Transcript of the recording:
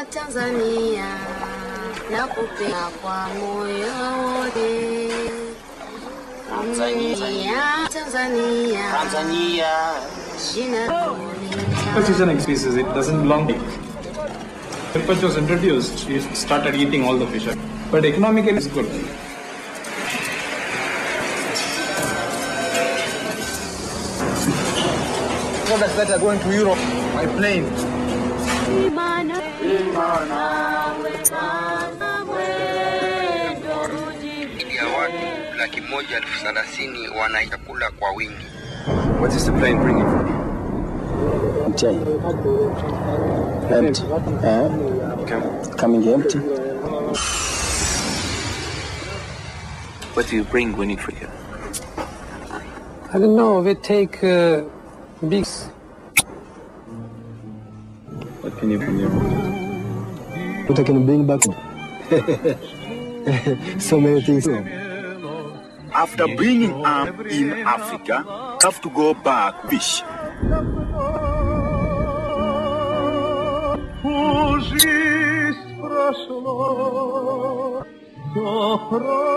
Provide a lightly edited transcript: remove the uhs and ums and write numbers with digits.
Tanzania, nakupenda kwa moyo wote. Tanzania, Seasoning species, it doesn't belong. When it was introduced, you started eating all the fish. But economically, it's good. So that's better going to Europe by plane. Ya watu 130,000 wanachakula kwa wingi. What is the plane bringing for? Empty. Empty. Coming empty. What do you bring when you for here? I don't know. We take big. What can you bring here? What I can bring back? So many things. After bringing up in Africa, have to go back fish. Жизнь прошла, то